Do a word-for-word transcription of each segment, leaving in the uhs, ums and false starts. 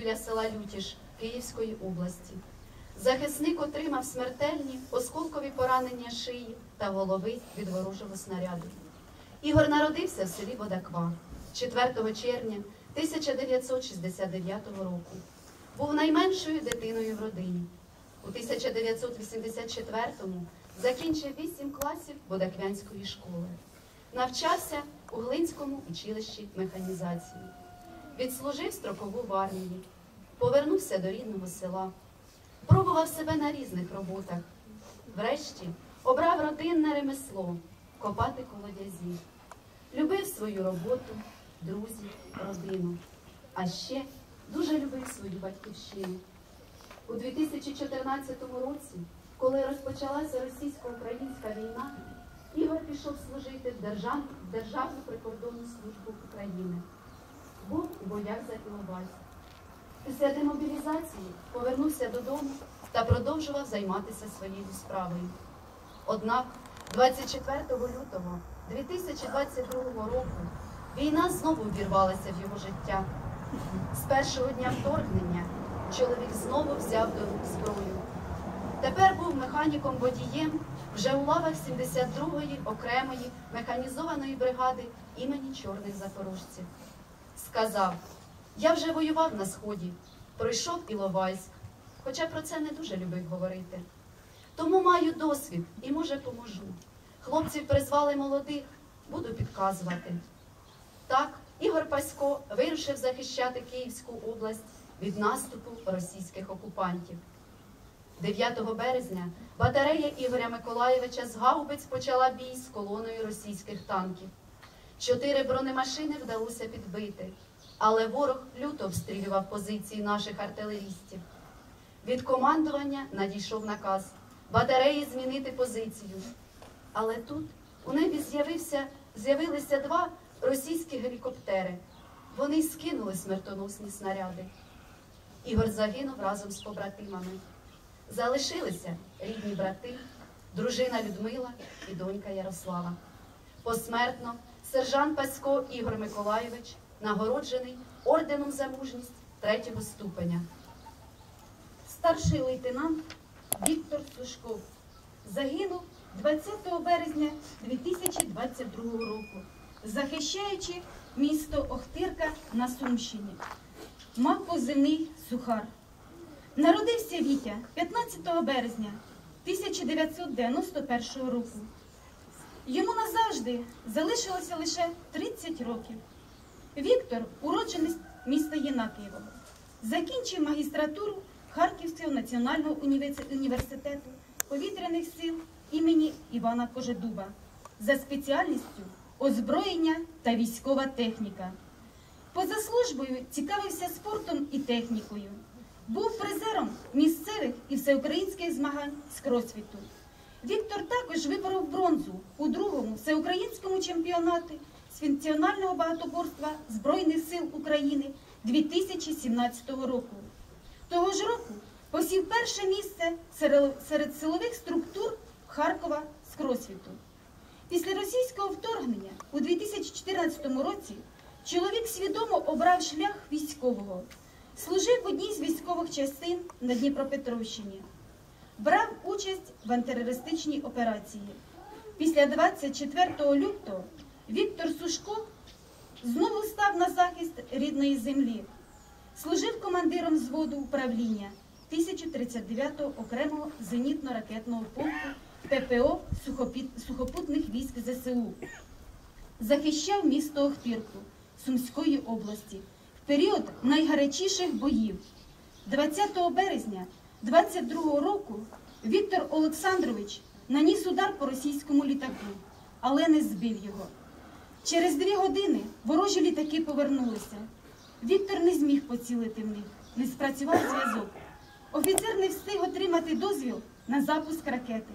біля села Лютіж Київської області. Захисник отримав смертельні осколкові поранення шиї та голови від ворожого снаряду. Ігор народився в селі Водаква четвертого червня тисяча дев'ятсот шістдесят дев'ятого року. Був найменшою дитиною в родині. У тисяча дев'ятсот вісімдесят четвертому закінчив вісім класів Водаквянської школи. Навчався у Глинському училищі механізації. Відслужив строкову в армії. Повернувся до рідного села. Пробував себе на різних роботах. Врешті обрав родинне ремесло – копати колодязі. Любив свою роботу, друзів, родину. А ще дуже любив свою батьківщину. У дві тисячі чотирнадцятому році, коли розпочалася російсько-українська війна, Ігор пішов служити в Державну, в Державну прикордонну службу України. Був у боях за Іловайськ. Після демобілізації повернувся додому та продовжував займатися своєю справою. Однак двадцять четвертого лютого дві тисячі двадцять другого року війна знову ввірвалася в його життя. З першого дня вторгнення чоловік знову взяв до рук зброю. Тепер був механіком-водієм вже у лавах сімдесят другої окремої механізованої бригади імені Чорних запорожців. Сказав: «Я вже воював на Сході, пройшов Іловайськ, хоча про це не дуже любив говорити. Тому маю досвід і, може, поможу. Хлопців призвали молодих, буду підказувати». Так, Ігор Пасько вирушив захищати Київську область від наступу російських окупантів. дев'ятого березня батарея Ігоря Миколайовича з гаубиць почала бій з колоною російських танків. Чотири бронемашини вдалося підбити, але ворог люто обстрілював позиції наших артилерістів. Від командування надійшов наказ батареї змінити позицію. Але тут у небі з'явилися два російські гелікоптери. Вони скинули смертоносні снаряди. Ігор загинув разом з побратимами. Залишилися рідні брати, дружина Людмила і донька Ярослава. Посмертно сержант Пасько Ігор Миколайович нагороджений орденом за мужність третього ступеня. Старший лейтенант Віктор Сушков загинув двадцятого березня дві тисячі двадцять другого року, захищаючи місто Охтирка на Сумщині. Мав позивний Сухар. Народився Вітя п'ятнадцятого березня тисяча дев'ятсот дев'яносто першого року. Йому назавжди залишилося лише тридцять років. Віктор – уродженець міста Єнакієвого. Закінчив магістратуру Харківського національного університету повітряних сил імені Івана Кожедуба за спеціальністю озброєння та військова техніка. Поза службою цікавився спортом і технікою. Був призером місцевих і всеукраїнських змагань з кросфіту. Віктор також виборов бронзу у другому всеукраїнському чемпіонаті з функціонального багатоборства Збройних сил України дві тисячі сімнадцятого року. Того ж року посів перше місце серед силових структур Харкова з кросфіту. Після російського вторгнення у дві тисячі чотирнадцятому році чоловік свідомо обрав шлях військового. Служив в одній з військових частин на Дніпропетровщині. Брав участь в антитерористичній операції. Після двадцять четвертого лютого Віктор Сушков знову став на захист рідної землі. Служив командиром взводу управління тисяча тридцять дев'ятого окремого зенітно-ракетного полку ППО сухопутних військ ЗСУ. Захищав місто Охтирку Сумської області в період найгарячіших боїв. двадцятого березня двадцять другого року Віктор Олександрович наніс удар по російському літаку, але не збив його. Через дві години ворожі літаки повернулися. Віктор не зміг поцілити в них, не спрацював зв'язок. Офіцер не встиг отримати дозвіл на запуск ракети.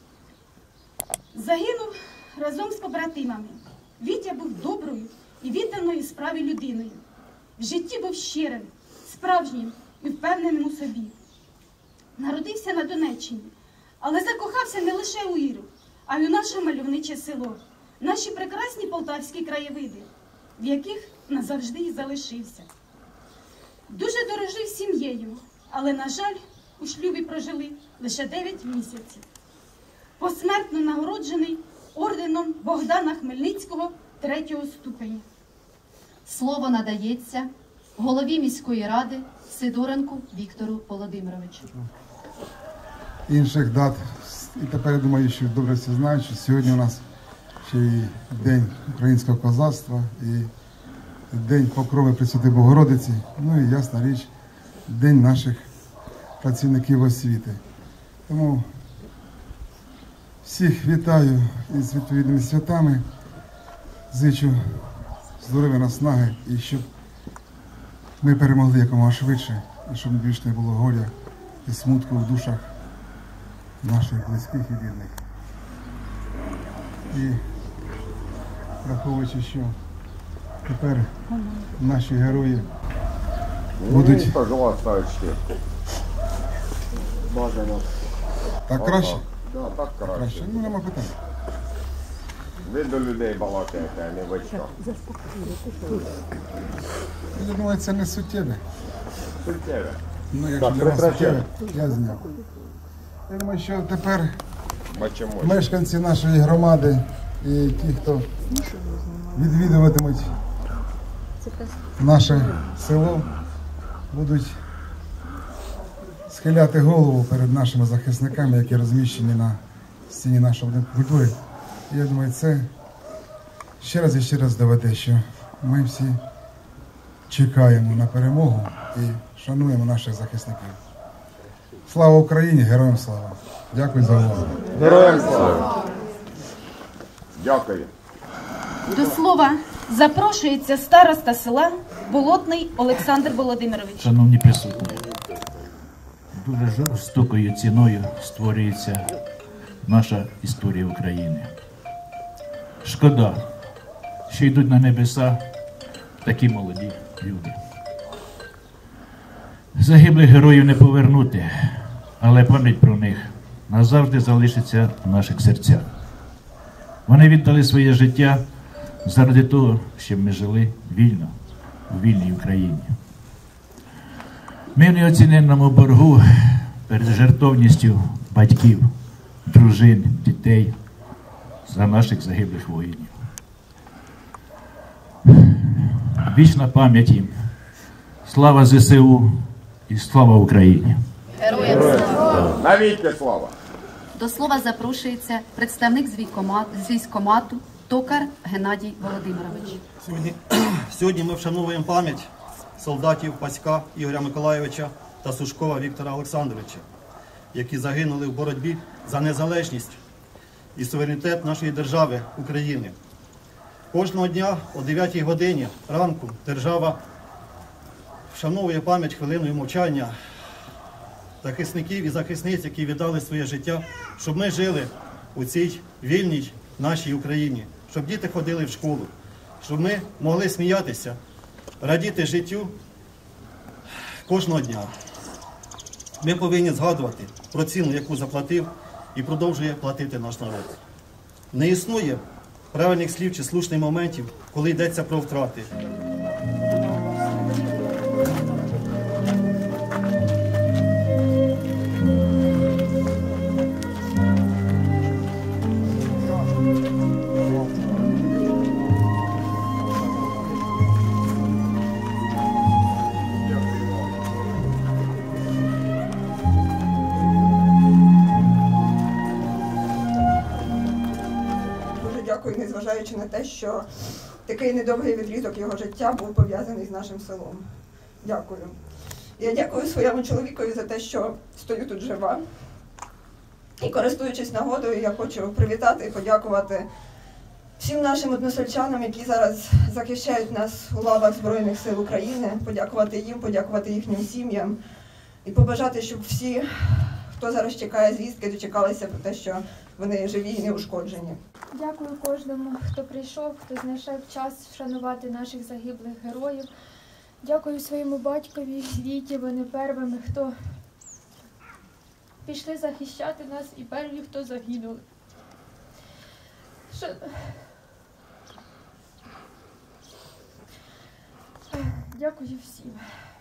Загинув разом з побратимами. Вітя був доброю і відданою справі людиною. В житті був щирим, справжнім і впевненим у собі. Народився на Донеччині, але закохався не лише у Іру, а й у наше мальовниче село, наші прекрасні полтавські краєвиди, в яких назавжди і залишився. Дуже дорожив сім'єю, але, на жаль, у шлюбі прожили лише дев'ять місяців. Посмертно нагороджений орденом Богдана Хмельницького третього ступеня. Слово надається голові міської ради Сидоренку Віктору Володимировичу. Інших дат. І тепер я думаю, що добре всі знають, що сьогодні у нас ще й День українського козацтва, і День Покрови Пресвятої Богородиці, ну і, ясна річ, День наших працівників освіти. Тому всіх вітаю із відповідними святами, зичу здоров'я, наснаги, і щоб ми перемогли якомога швидше, і щоб більше не було горя і смутку в душах наших близьких і рідних. І враховуючи, що тепер наші герої будуть... Ну, пожалуйста, очки. Бажано. Так краще? Да, так краще. Краще. Ну, нема питань. Ви до людей балакаєте, а не в очках. Я думаю, це не суттєве. Суттєве. Ну, якщо Так, для вас прекращай. суттєве, я зняв. Я думаю, що тепер Бачимо. мешканці нашої громади і ті, хто відвідуватимуть наше село, будуть схиляти голову перед нашими захисниками, які розміщені на стіні нашого будинку культури. І я думаю, це ще раз і ще раз доведе, що ми всі чекаємо на перемогу і шануємо наших захисників. Слава Україні! Героям слава! Дякую за увагу. Героям слава! Дякую. До слова запрошується староста села Болотний Олександр Володимирович. Шановні присутні, дуже жорстокою ціною створюється наша історія України. Шкода, що йдуть на небеса такі молоді люди. Загиблих героїв не повернути, але пам'ять про них назавжди залишиться в наших серцях. Вони віддали своє життя заради того, щоб ми жили вільно у вільній Україні. Ми в неоціненному боргу перед жертовністю батьків, дружин, дітей за наших загиблих воїнів. Вічна пам'ять їм. Слава зе се у і слава Україні! Героям слава! Навіки слава! До слова запрошується представник з військкомату, з військкомату Токар Геннадій Володимирович. Сьогодні, сьогодні ми вшановуємо пам'ять солдатів Паська Ігоря Миколайовича та Сушкова Віктора Олександровича, які загинули в боротьбі за незалежність і суверенітет нашої держави України. Кожного дня о дев'ятій годині ранку держава вшановує пам'ять хвилиною мовчання захисників і захисниць, які віддали своє життя, щоб ми жили у цій вільній нашій Україні, щоб діти ходили в школу, щоб ми могли сміятися, радіти життю кожного дня. Ми повинні згадувати про ціну, яку заплатив і продовжує платити наш народ. Не існує правильних слів чи слушних моментів, коли йдеться про втрати. Дякую, незважаючи на те, що такий недовгий відрізок його життя був пов'язаний з нашим селом. Дякую. Я дякую своєму чоловікові за те, що стою тут жива. І користуючись нагодою, я хочу привітати і подякувати всім нашим односельчанам, які зараз захищають нас у лавах Збройних сил України, подякувати їм, подякувати їхнім сім'ям і побажати, щоб всі, хто зараз чекає звістки, дочекалися про те, що вони живі і неушкоджені. Дякую кожному, хто прийшов, хто знайшов час вшанувати наших загиблих героїв. Дякую своєму батькові, Віті, вони первими, хто пішли захищати нас і перві, хто загинули. Що... Дякую всім.